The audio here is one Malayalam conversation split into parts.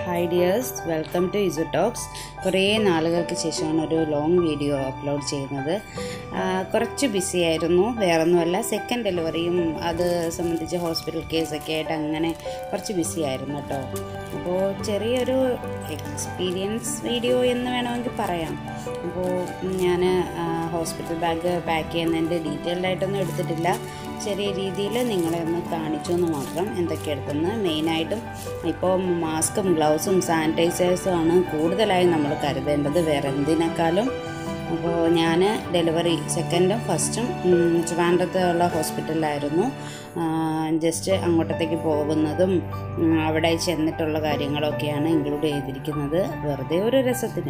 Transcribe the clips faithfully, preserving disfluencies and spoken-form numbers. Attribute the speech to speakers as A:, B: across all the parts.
A: Hi dears, welcome to Izu Talks. കുറേ നാളുകൾക്ക് ശേഷമാണ് ഒരു ലോങ് വീഡിയോ അപ്ലോഡ് ചെയ്യുന്നത്. കുറച്ച് ബിസി ആയിരുന്നു, വേറൊന്നുമല്ല, സെക്കൻഡ് ഡെലിവറിയും അത് സംബന്ധിച്ച് ഹോസ്പിറ്റൽ കേസൊക്കെ ആയിട്ട് അങ്ങനെ കുറച്ച് ബിസി ആയിരുന്നു കേട്ടോ. അപ്പോൾ ചെറിയൊരു എക്സ്പീരിയൻസ് വീഡിയോ എന്ന് വേണമെങ്കിൽ പറയാം. അപ്പോൾ ഞാൻ ഹോസ്പിറ്റൽ ബാഗ് പാക്ക് ചെയ്യുന്നതിൻ്റെ ഡീറ്റെയിൽഡ് ആയിട്ടൊന്നും എടുത്തിട്ടില്ല, ചെറിയ രീതിയിൽ നിങ്ങളെ ഒന്ന് കാണിച്ചു എന്ന് മാത്രം എന്തൊക്കെ എടുക്കുന്നത്. മെയിനായിട്ടും ഇപ്പോൾ മാസ്കും ഗ്ലൗസും സാനിറ്റൈസേഴ്സും ആണ് കൂടുതലായി നമ്മൾ കരുതേണ്ടത്, വേറെ എന്തിനേക്കാളും. അപ്പോൾ ഞാൻ ഡെലിവറി സെക്കൻഡും ഫസ്റ്റും ട്രിവാൻഡ്രത്തുള്ള ഹോസ്പിറ്റലിലായിരുന്നു. ജസ്റ്റ് അങ്ങോട്ടത്തേക്ക് പോകുന്നതും അവിടെ ചെന്നിട്ടുള്ള കാര്യങ്ങളൊക്കെയാണ് ഇൻക്ലൂഡ് ചെയ്തിരിക്കുന്നത്, വെറുതെ ഒരു രസത്തിന്.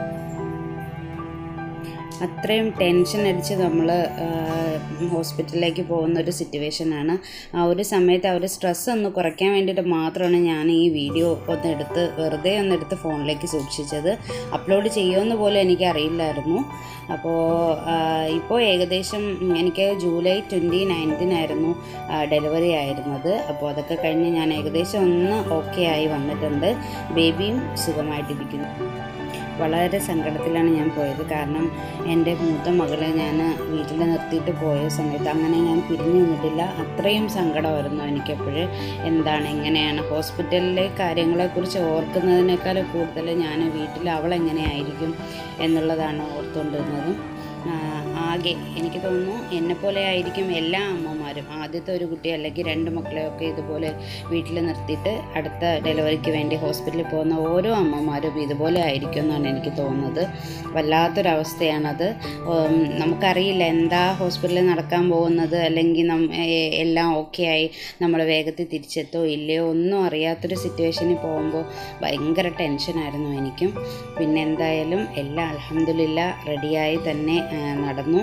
A: അത്രയും ടെൻഷൻ അടിച്ച് നമ്മൾ ഹോസ്പിറ്റലിലേക്ക് പോകുന്നൊരു സിറ്റുവേഷനാണ്. ആ ഒരു സമയത്ത് ആ ഒരു സ്ട്രെസ് ഒന്ന് കുറയ്ക്കാൻ വേണ്ടിയിട്ട് മാത്രമാണ് ഞാൻ ഈ വീഡിയോ ഒന്നെടുത്ത് വെറുതെ ഒന്നെടുത്ത് ഫോണിലേക്ക് സൂക്ഷിച്ചത്. അപ്ലോഡ് ചെയ്യുമെന്ന് പോലും എനിക്കറിയില്ലായിരുന്നു. അപ്പോൾ ഇപ്പോൾ ഏകദേശം എനിക്ക് ജൂലൈ ട്വൻറ്റി നയൻത്തിനായിരുന്നു ഡെലിവറി ആയിരുന്നത്. അപ്പോൾ അതൊക്കെ കഴിഞ്ഞ് ഞാൻ ഏകദേശം ഒന്ന് ഓക്കെ ആയി വന്നിട്ടുണ്ട്. ബേബിയും സുഖമായിട്ടിരിക്കുന്നു. വളരെ സങ്കടത്തിലാണ് ഞാൻ പോയത്, കാരണം എൻ്റെ മൂത്ത മകളെ ഞാൻ വീട്ടിൽ നിർത്തിയിട്ട് പോയ സമയത്ത് അങ്ങനെ ഞാൻ പിരിഞ്ഞു നിന്നിട്ടില്ല. അത്രയും സങ്കടമായിരുന്നു എനിക്കെപ്പോഴും. എന്താണ് എങ്ങനെയാണ് ഹോസ്പിറ്റലിലെ കാര്യങ്ങളെക്കുറിച്ച് ഓർക്കുന്നതിനേക്കാൾ കൂടുതൽ ഞാൻ വീട്ടിൽ അവളെങ്ങനെയായിരിക്കും എന്നുള്ളതാണ് ഓർത്തുകൊണ്ടിരുന്നത്. ആകെ എനിക്ക് തോന്നുന്നു എന്നെപ്പോലെ ആയിരിക്കും എല്ലാ അമ്മമാരും. ആദ്യത്തെ ഒരു കുട്ടി അല്ലെങ്കിൽ രണ്ട് മക്കളെയൊക്കെ ഇതുപോലെ വീട്ടിൽ നിർത്തിയിട്ട് അടുത്ത ഡെലിവറിക്ക് വേണ്ടി ഹോസ്പിറ്റലിൽ പോകുന്ന ഓരോ അമ്മമാരും ഇതുപോലെ ആയിരിക്കും എന്നാണ് എനിക്ക് തോന്നുന്നത്. വല്ലാത്തൊരവസ്ഥയാണത്. നമുക്കറിയില്ല എന്താ ഹോസ്പിറ്റലിൽ നടക്കാൻ പോകുന്നത്, അല്ലെങ്കിൽ നം എല്ലാം ഓക്കെ ആയി നമ്മൾ വേഗത്തിൽ തിരിച്ചെത്തോ ഇല്ലയോ ഒന്നും അറിയാത്തൊരു സിറ്റുവേഷനിൽ പോകുമ്പോൾ ഭയങ്കര ടെൻഷനായിരുന്നു എനിക്കും. പിന്നെ എന്തായാലും എല്ലാം അൽഹംദുലില്ലാ റെഡിയായി തന്നെ നടന്നു.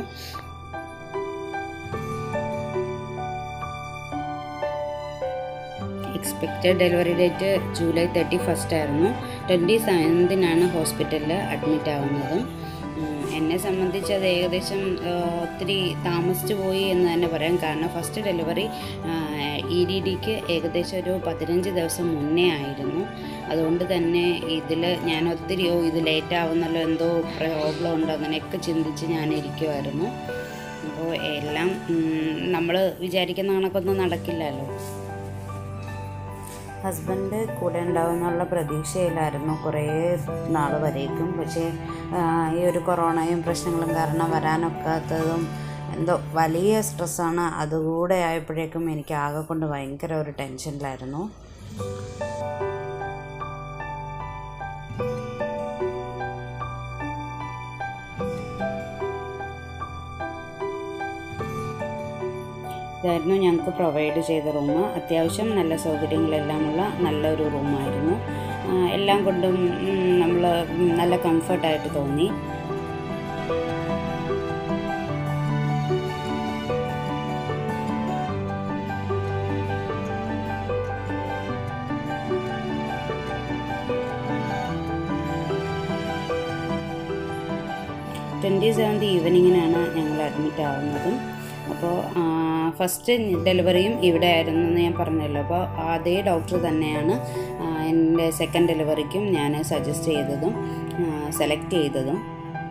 A: Expected delivery date July thirty first ആയിരുന്നു. ട്വൻറ്റി സെവൻത്തിനാണ് ഹോസ്പിറ്റലിൽ അഡ്മിറ്റ് ആവുന്നതും. എന്നെ സംബന്ധിച്ച് അത് ഏകദേശം ഒത്തിരി താമസിച്ചു പോയി എന്ന് തന്നെ പറയാം. കാരണം ഫസ്റ്റ് ഡെലിവറി ഇ ഡി ഡിക്ക് ഏകദേശം ഒരു പതിനഞ്ച് ദിവസം മുന്നേ ആയിരുന്നു. അതുകൊണ്ട് തന്നെ ഇതിൽ ഞാൻ ഒത്തിരി ഓ ഇത് ലേറ്റ് ആവുന്നല്ലോ, എന്തോ പ്രോബ്ലം ഉണ്ടോ അങ്ങനെയൊക്കെ ചിന്തിച്ച് ഞാൻ ഇരിക്കുമായിരുന്നു. അപ്പോൾ എല്ലാം നമ്മൾ വിചാരിക്കുന്ന കണക്കൊന്നും നടക്കില്ലല്ലോ. ഹസ്ബൻഡ് കൂടെ ഉണ്ടാവുമെന്നുള്ള പ്രതീക്ഷയിലായിരുന്നു കുറേ നാൾ വരേക്കും. പക്ഷേ ഈ ഒരു കൊറോണയും പ്രശ്നങ്ങളും കാരണം വരാനൊക്കാത്തതും എന്തോ വലിയ സ്ട്രെസ്സാണ്. അതുകൂടെ ആയപ്പോഴേക്കും എനിക്ക് ആകെ കൊണ്ട് ഭയങ്കര ഒരു ടെൻഷനിലായിരുന്നു. ഇതായിരുന്നു ഞങ്ങൾക്ക് പ്രൊവൈഡ് ചെയ്ത റൂം. അത്യാവശ്യം നല്ല സൗകര്യങ്ങളെല്ലാമുള്ള നല്ലൊരു റൂമായിരുന്നു. എല്ലാം കൊണ്ടും നമ്മൾ നല്ല കംഫർട്ടായിട്ട് തോന്നി. ട്വൻറ്റി സെവൻത് ഈവനിങ്ങിനാണ് ഞങ്ങൾ അഡ്മിറ്റ് ആവുന്നതും. അപ്പോൾ ഫസ്റ്റ് ഡെലിവറിയും ഇവിടെ ആയിരുന്നു എന്ന് ഞാൻ പറഞ്ഞല്ലോ. അപ്പോൾ അതേ ഡോക്ടർ തന്നെയാണ് എൻ്റെ സെക്കൻഡ് ഡെലിവറിക്കും ഞാൻ സജസ്റ്റ് ചെയ്തതും സെലക്ട് ചെയ്തതും.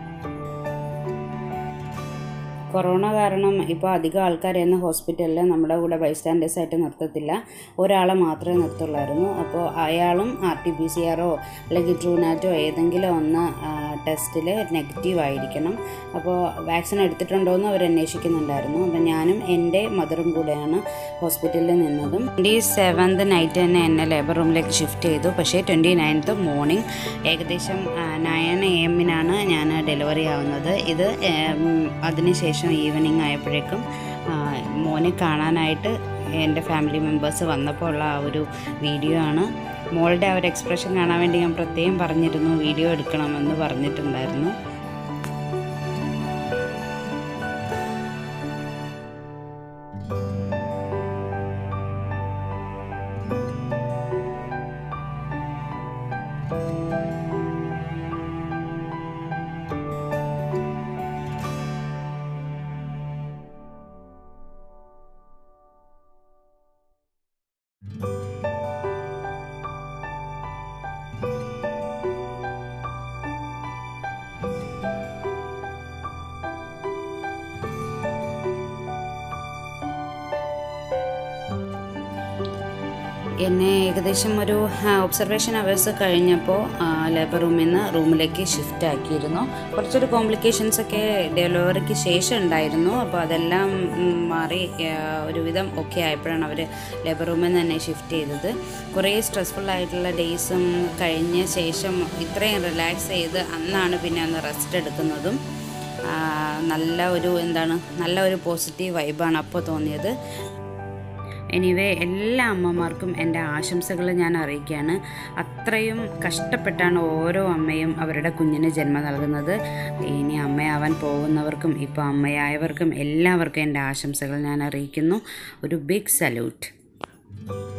A: കൊറോണ കാരണം ഇപ്പോൾ അധികം ആൾക്കാരെയൊന്നും ഹോസ്പിറ്റലിൽ നമ്മുടെ കൂടെ ബൈസ്റ്റാൻഡേഴ്സായിട്ട് നിർത്തത്തില്ല, ഒരാളെ മാത്രമേ നിർത്തുള്ളായിരുന്നു. അപ്പോൾ അയാളും ആർ ടി പി സി ആറോ അല്ലെങ്കിൽ ട്രൂനാറ്റോ ഏതെങ്കിലും ഒന്ന് ടെസ്റ്റിൽ നെഗറ്റീവ് ആയിരിക്കണം. അപ്പോൾ വാക്സിൻ എടുത്തിട്ടുണ്ടോ എന്ന് അവർ അന്വേഷിക്കുന്നുണ്ടായിരുന്നു. അപ്പോൾ ഞാനും എൻ്റെ മദറും കൂടെയാണ് ഹോസ്പിറ്റലിൽ നിന്നതും. ട്വൻറ്റി സെവൻത് നൈറ്റ് തന്നെ എന്നെ ലേബർ റൂമിലേക്ക് ഷിഫ്റ്റ് ചെയ്തു. പക്ഷേ ട്വൻറ്റി നയൻത്ത് മോർണിംഗ് ഏകദേശം നയൻ എ എമ്മിനാണ് ഞാൻ ഡെലിവറി ആവുന്നത്. ഇത് അതിനുശേഷം ഈവനിങ് ആയപ്പോഴേക്കും മോനെ കാണാനായിട്ട് എൻ്റെ ഫാമിലി മെമ്പേഴ്സ് വന്നപ്പോൾ ഉള്ള ആ ഒരു വീഡിയോ ആണ്. മോളുടെ ആ ഒരു എക്സ്പ്രഷൻ കാണാൻ വേണ്ടി ഞാൻ പ്രത്യേകം പറഞ്ഞിരുന്നു, വീഡിയോ എടുക്കണമെന്ന് പറഞ്ഞിട്ടുണ്ടായിരുന്നു. എന്നെ ഏകദേശം ഒരു ഒബ്സർവേഷൻ അവേഴ്സ് കഴിഞ്ഞപ്പോൾ ലേബർ റൂമിൽ നിന്ന് റൂമിലേക്ക് ഷിഫ്റ്റ് ആക്കിയിരുന്നു. കുറച്ചൊരു കോംപ്ലിക്കേഷൻസ് ഒക്കെ ഡെലിവറിക്ക് ശേഷം ഉണ്ടായിരുന്നു. അപ്പോൾ അതെല്ലാം മാറി ഒരുവിധം ഓക്കെ ആയപ്പോഴാണ് അവർ ലേബർ റൂമിൽ നിന്ന് തന്നെ ഷിഫ്റ്റ് ചെയ്തത്. കുറേ സ്ട്രെസ്ഫുൾ ആയിട്ടുള്ള ഡേയ്സും കഴിഞ്ഞ ശേഷം ഇത്രയും റിലാക്സ് ചെയ്ത് അന്നാണ് പിന്നെ ഒന്ന് റെസ്റ്റ് എടുക്കുന്നതും. നല്ല ഒരു എന്താണ് നല്ല ഒരു പോസിറ്റീവ് വൈബാണ് അപ്പോൾ തോന്നിയത്. എനിവേ എല്ലാ അമ്മമാർക്കും എൻ്റെ ആശംസകൾ ഞാൻ അറിയിക്കുകയാണ്. അത്രയും കഷ്ടപ്പെട്ടാണ് ഓരോ അമ്മയും അവരുടെ കുഞ്ഞിന് ജന്മം നൽകുന്നത്. ഇനി അമ്മയാവാൻ പോകുന്നവർക്കും ഇപ്പോൾ അമ്മയായവർക്കും എല്ലാവർക്കും എൻ്റെ ആശംസകൾ ഞാൻ അറിയിക്കുന്നു. ഒരു ബിഗ് സല്യൂട്ട്.